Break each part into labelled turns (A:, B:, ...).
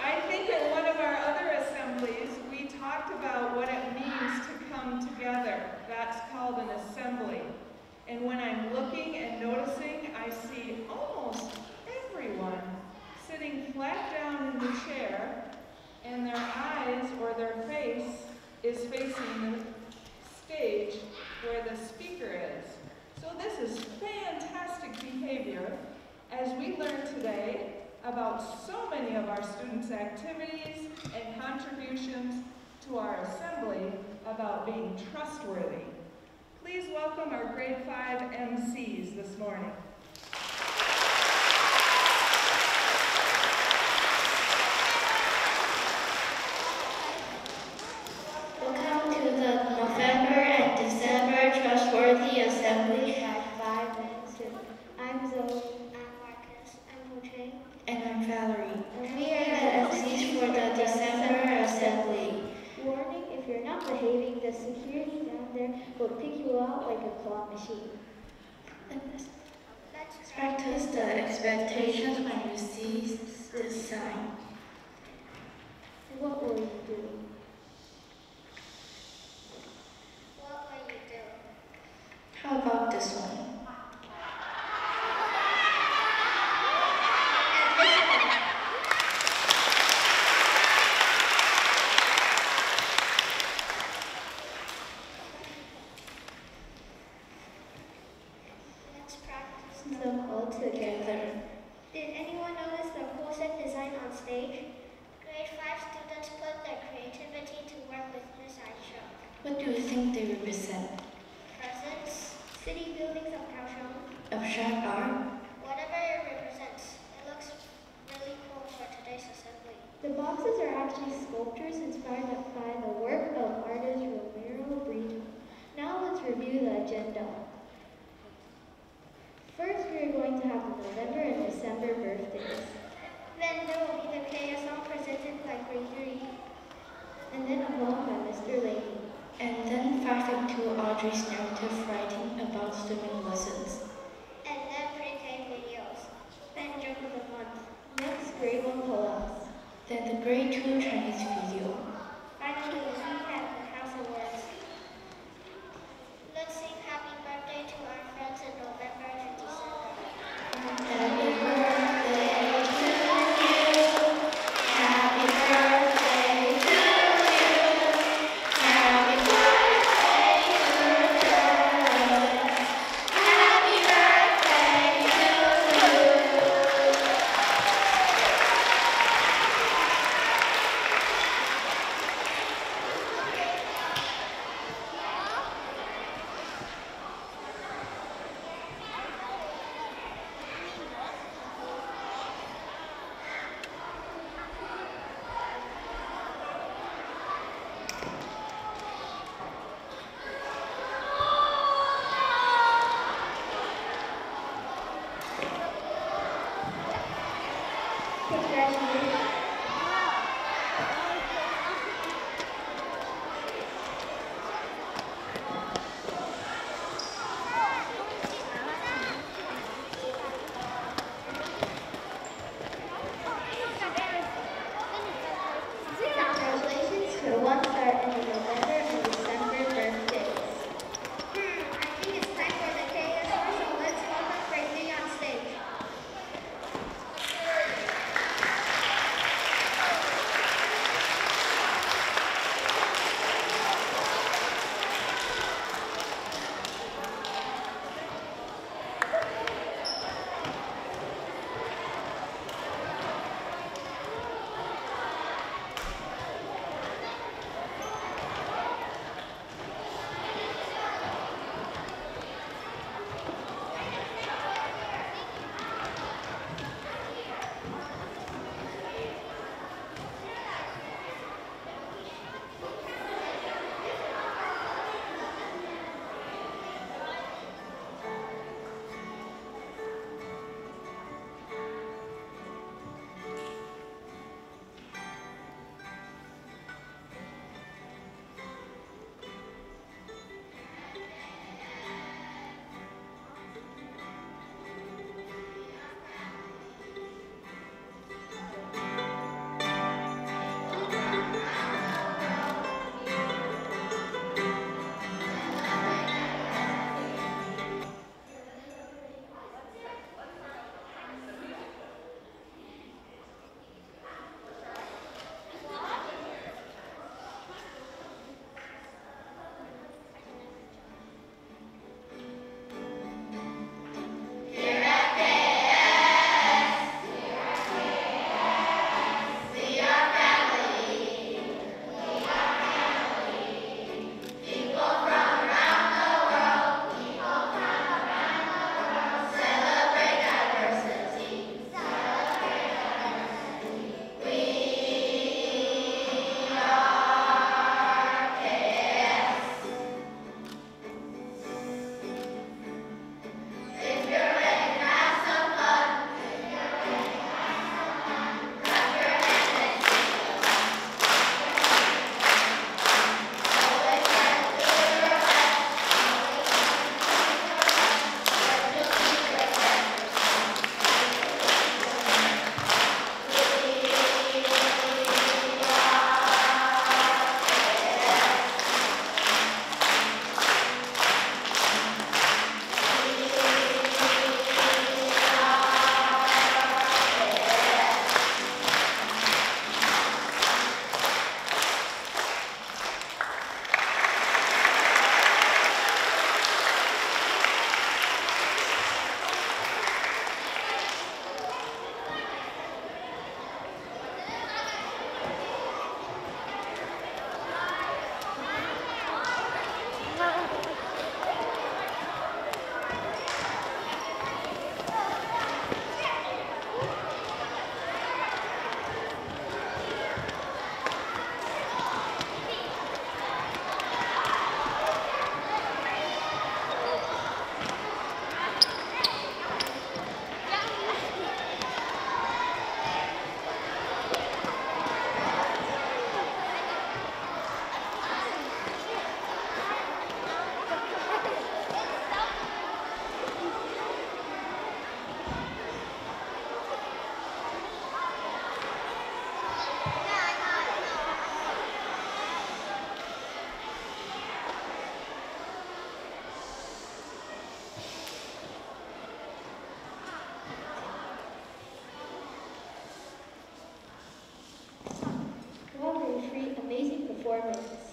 A: I think at one of our other assemblies, we talked about what it means to come together. That's called an assembly. And when I'm looking and noticing, I see almost everyone sitting flat down in the chair, and their eyes or their face is facing the stage where the speaker is. So this is fantastic behavior as we learn today about so many of our students' activities and contributions to our assembly about being trustworthy. Please welcome our grade 5 MCs this morning.
B: Welcome to the November and December Trustworthy Assembly.
C: I'm Zoe. I'm Marcus. I'm Jose.
B: And I'm Valerie. And we are the MCs for the December Assembly.
C: Warning, if you're not behaving, the security down there will pick you out like a claw machine.
B: Let's practice the expectations when you see this sign.
C: What will you do?
D: What will you do?
B: How about this one?
C: Together. Did anyone notice the cool set design on stage?
D: Grade 5 students put their creativity to work with Miss Aisha.
B: What do you think they represent?
D: Presents,
C: City buildings of Kaohsiung.
B: Abstract art?
D: Whatever it represents. It looks really cool for today's assembly.
C: The boxes are actually sculptures inspired by the work of artist Romero Brito. Now let's review the agenda. First, we are going to have the November and December birthdays.
D: Then there will be the KS song presented by grade 3.
C: And then a poem by Mr. Leahy.
B: And then 5.2 Audrey's narrative writing about swimming lessons.
D: And then pre-K videos.
C: Then joke of the month. Next, grade 1 poems.
B: Then the grade 2 Chinese video.
D: Finally, we have the house awards. Let's sing happy birthday to our friends in November and December.
B: Happy birthday to you. Happy birthday to you. Happy birthday to you. Happy birthday to you.
C: Congratulations. Congratulations to the ones that are in the November and December birthdays.
D: I think it's time for the KS song, so let's welcome grade 3 on stage.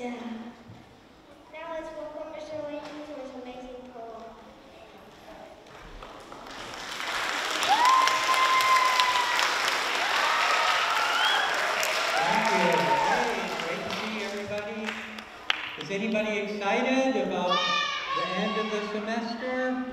B: Yeah.
D: Now let's welcome Mr. Layton for his amazing poem.
E: Thank you. Hey, great to see everybody. Is anybody excited about the end of the semester?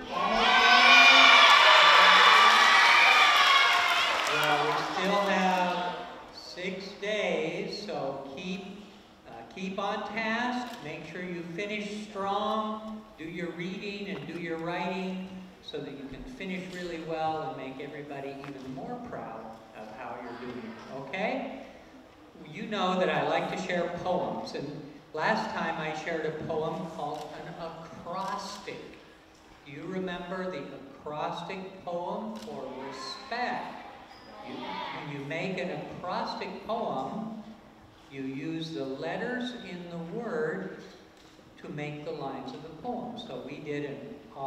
E: Well, we still have 6 days, so keep on task. Make sure you finish strong. Do your reading and do your writing so that you can finish really well and make everybody even more proud of how you're doing. Okay? You know that I like to share poems, and last time I shared a poem called an acrostic. Do you remember the acrostic poem for respect? When you make an acrostic poem, you use the letters in the word to make the lines of the poem. So we did an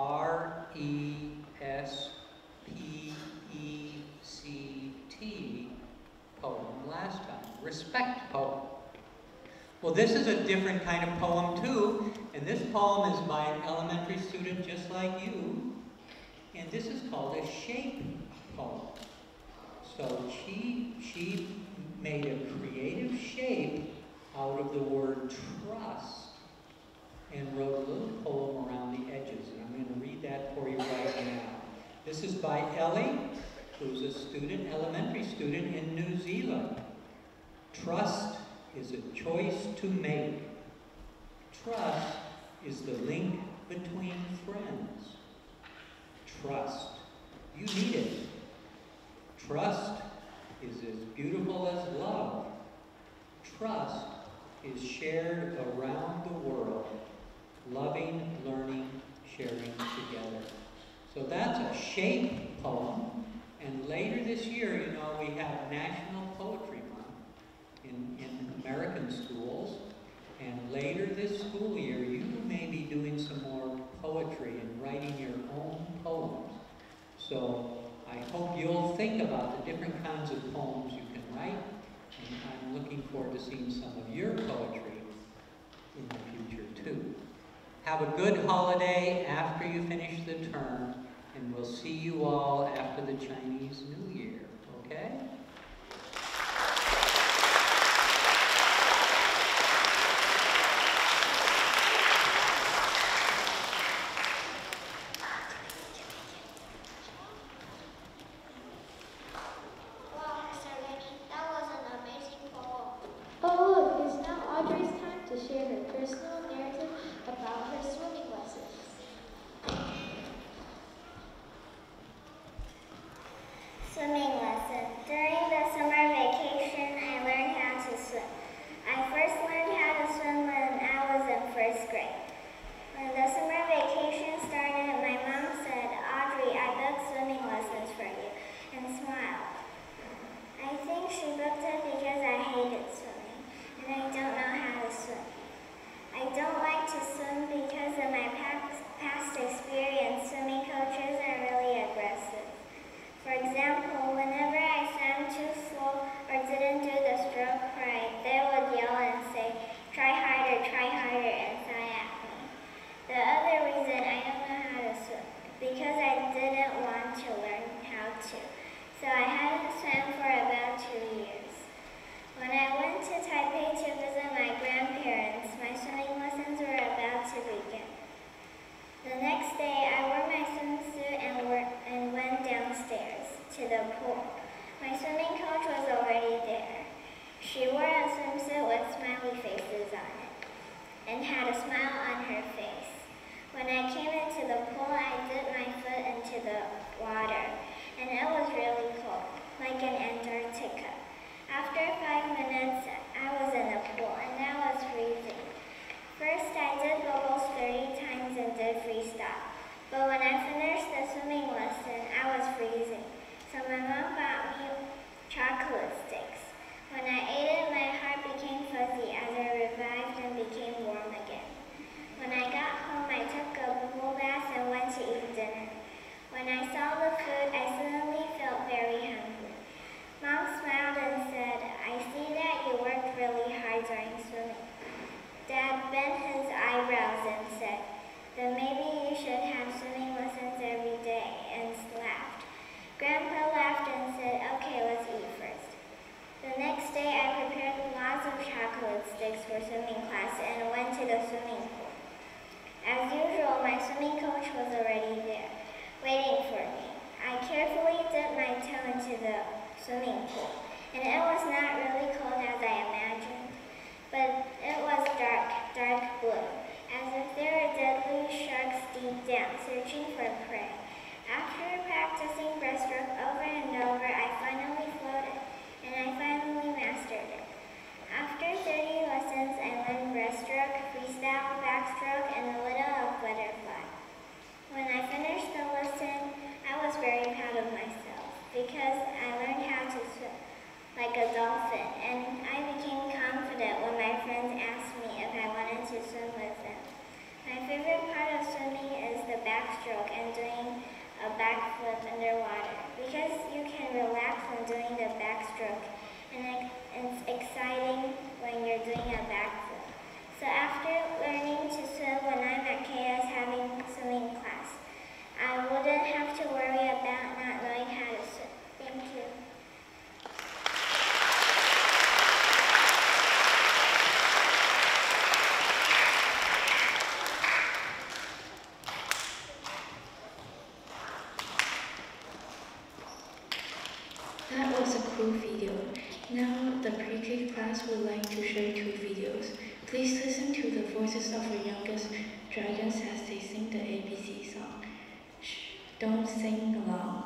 E: R-E-S-P-E-C-T poem last time, respect poem. Well, this is a different kind of poem too, and this poem is by an elementary student just like you, and this is called a shape poem. So she made a creative shape out of the word trust and wrote a little poem around the edges, and I'm going to read that for you right now. This is by Ellie, who's a student, elementary student in New Zealand. Trust is a choice to make. Trust is the link between friends. Trust, you need it. Trust is as beautiful as love. Trust is shared around the world. Loving, learning, sharing together. So that's a shape poem. And later this year, you know, we have National Poetry Month in American schools. And later this school year, you may be doing some more poetry and writing your own poems. So I hope you'll think about the different kinds of poems you can write. And I'm looking forward to seeing some of your poetry in the future too. Have a good holiday after you finish the term, and we'll see you all after the Chinese New Year, okay?
D: Wow, Mr. Layton, that was an amazing poem.
C: Oh look, it's now Audrey's time to share her personal narrative about her swimming lessons.
D: Swimming lesson. During next day, I prepared lots of chocolate sticks for swimming class and went to the swimming pool. As usual, my swimming coach was already there, waiting for me. I carefully dipped my toe into the swimming pool, and it was not really cold as I imagined, but it was dark, dark blue, as if there were deadly sharks deep down, searching for prey. After practicing breaststroke over and over, I finally floated, and I finally mastered it. After 30 lessons, I learned breaststroke, freestyle, backstroke, and a little of butterfly. When I finished the lesson, I was very proud of myself, because I learned how to swim like a dolphin, and I became confident when my friends asked me if I wanted to swim with them. My favorite part of swimming is the backstroke and doing a backflip underwater, because you can relax when doing the backstroke, and it's exciting when you're doing a backflip. So after learning to swim when I'm at KS having swimming class, I wouldn't have to worry about not knowing how to swim. Thank you.
B: That was a cool video. Now the pre-K class would like to share 2 videos. Please listen to the voices of your youngest dragons as they sing the ABC song. Shh, don't sing along.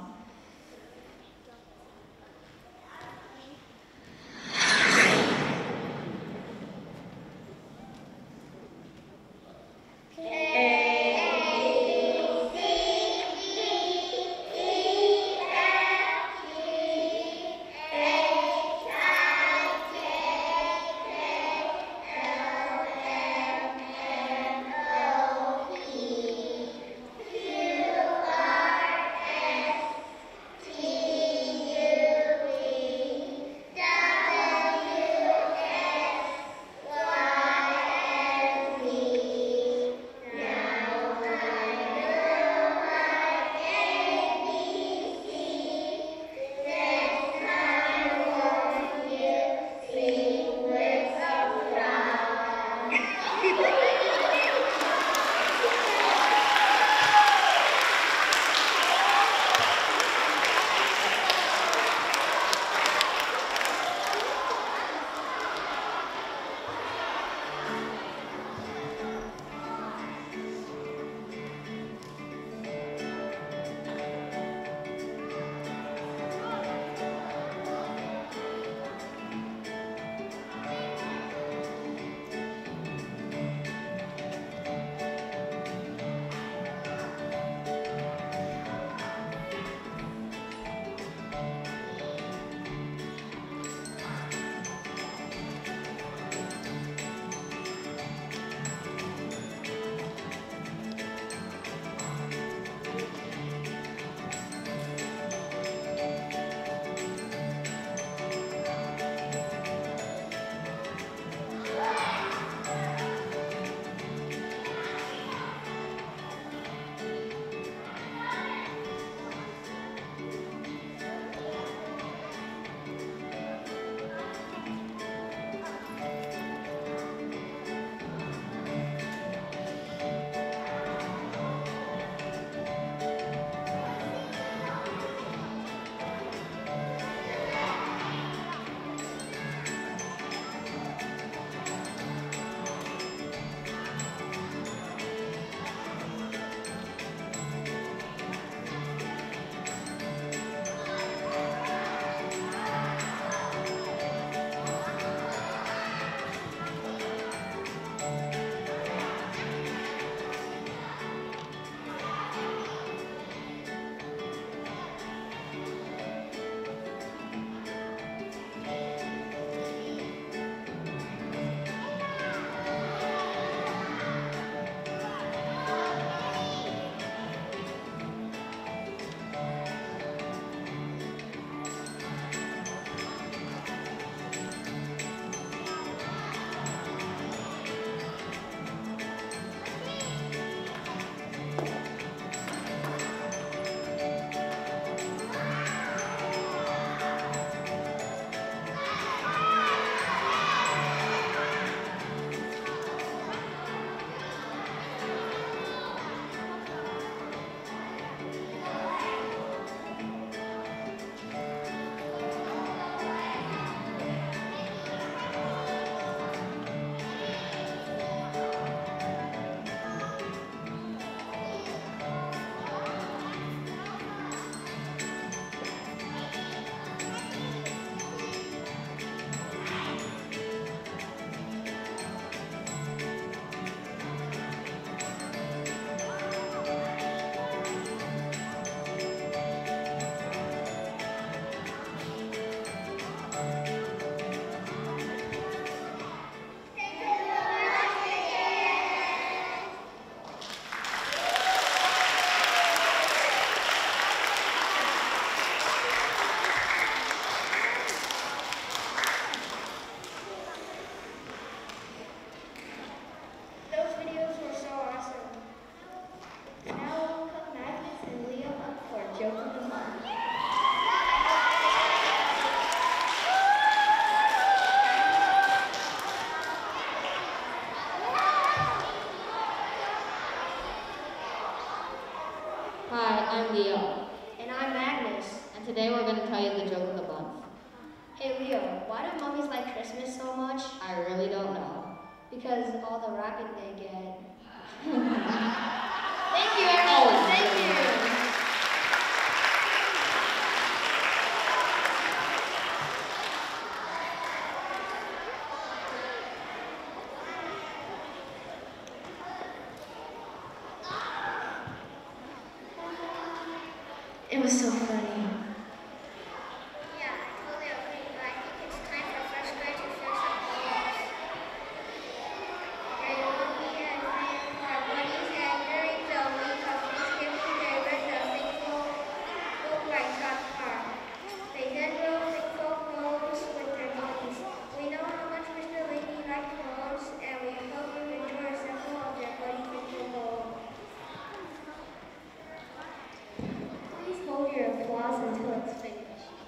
C: Christmas so much? I really don't know. Because all the rocket they get. Thank you, everyone. Thank you.
B: It was so funny.
D: Yeah, I totally agree, but I think it's time for first grade to share some poems. There will be a time for bunnies and during the week of Thanksgiving they read the thankful book by John Carr. They then wrote thankful poems with their bunnies. We know how much Mr. Laney liked poems, and we hope you enjoy several of their bunny thankful poems.
C: Please hold your applause until it's finished.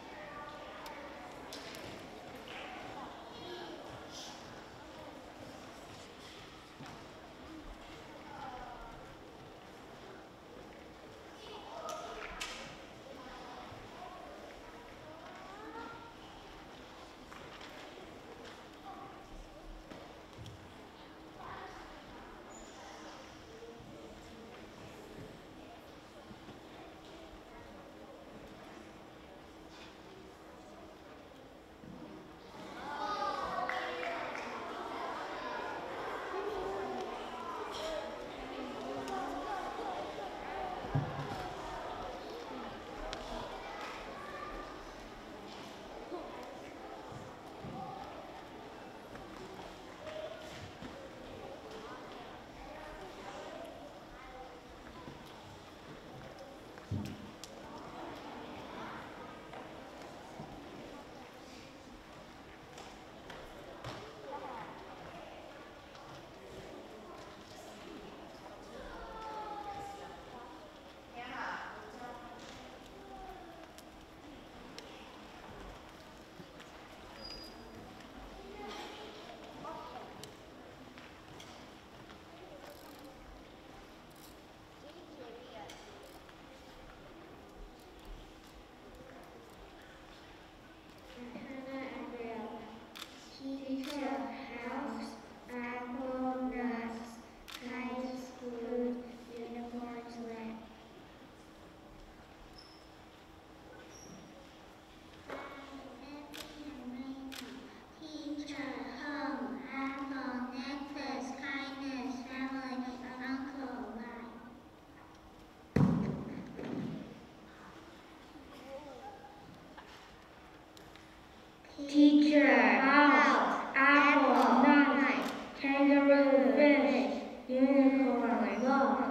F: Teacher, house, apple, nut, kangaroo, fish, unicorn, love.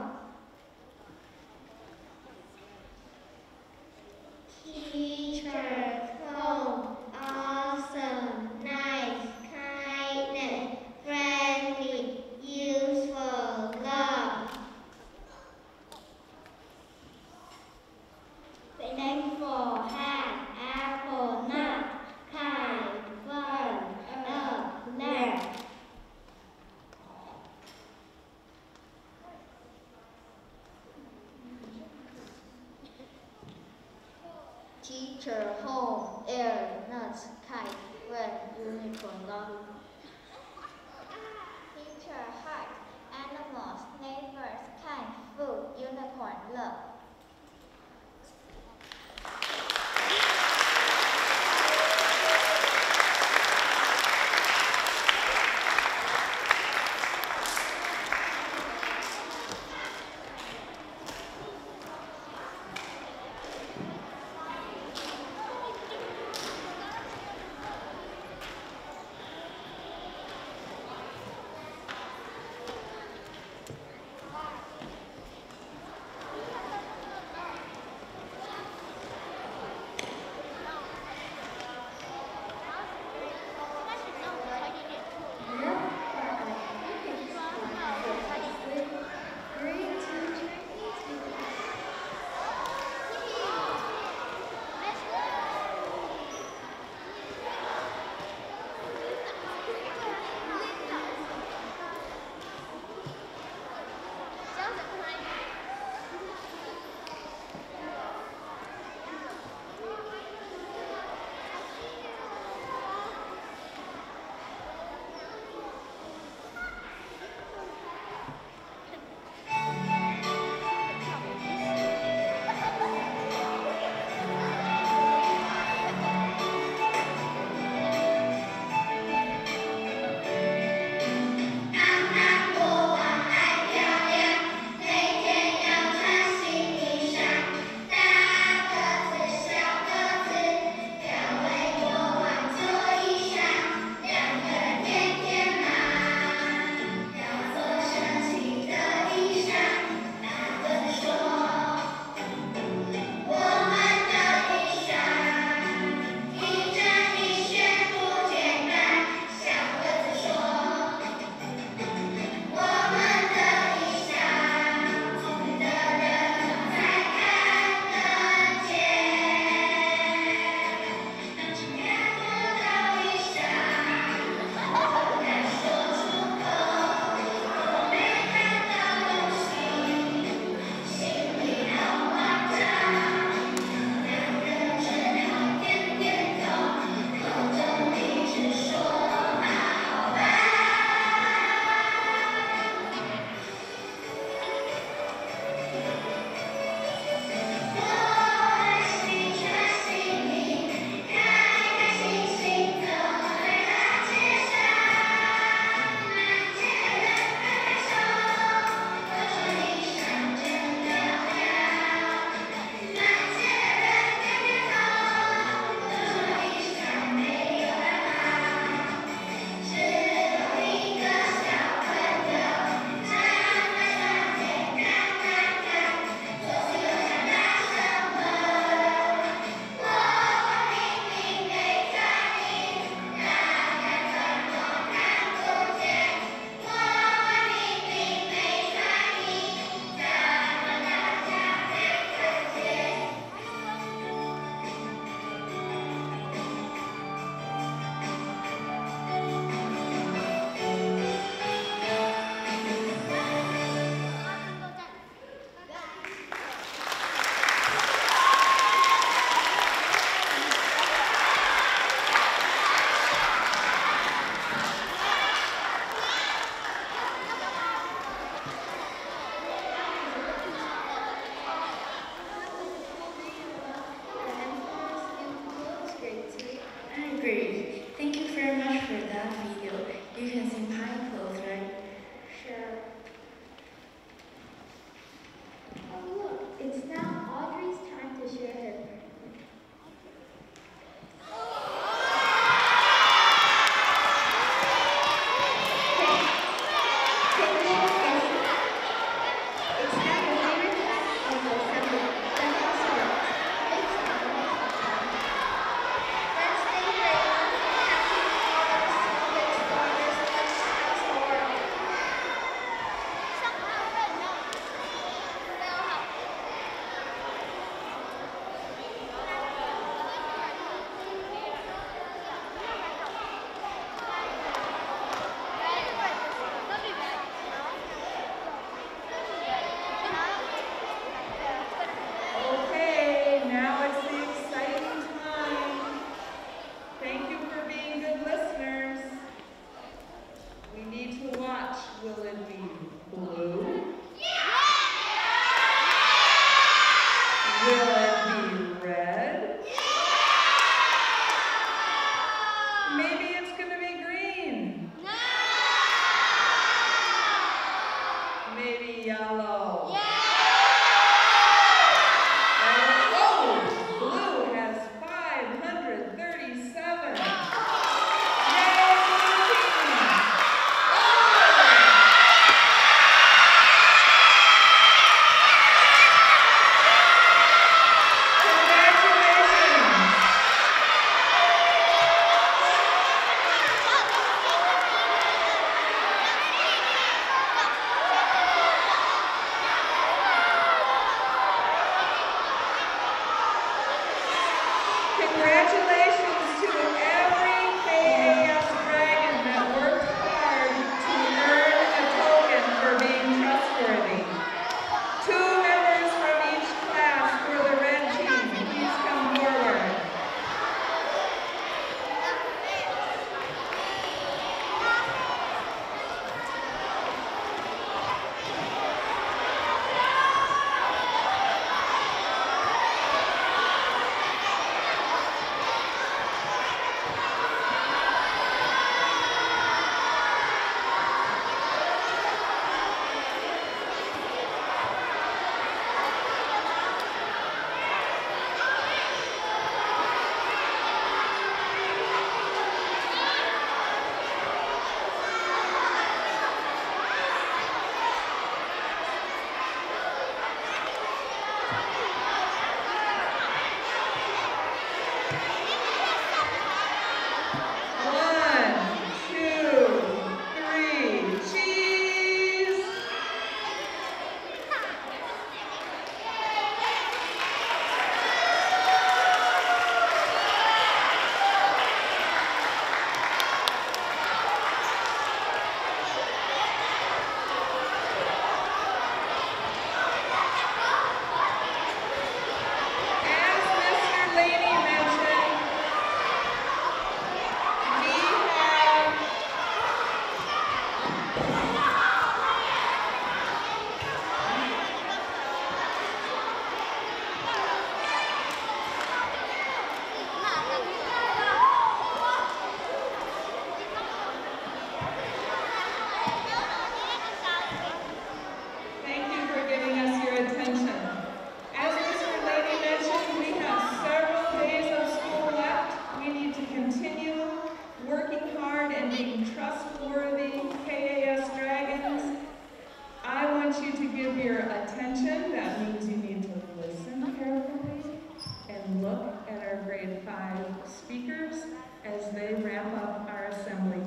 D: Teacher, cold, awesome, nice, kindness, friendly, useful, love. Thankful, hat, apple, nut, kind, fun, up, left.
C: Teacher, home, air, nuts, kite, red, unicorn, love.
D: Teacher, heart, animals, neighbors, kind, food, unicorn, love.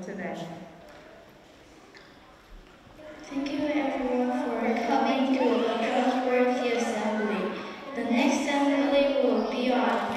A: today.
B: Thank you everyone for coming to the Trustworthy Assembly. The next assembly will be on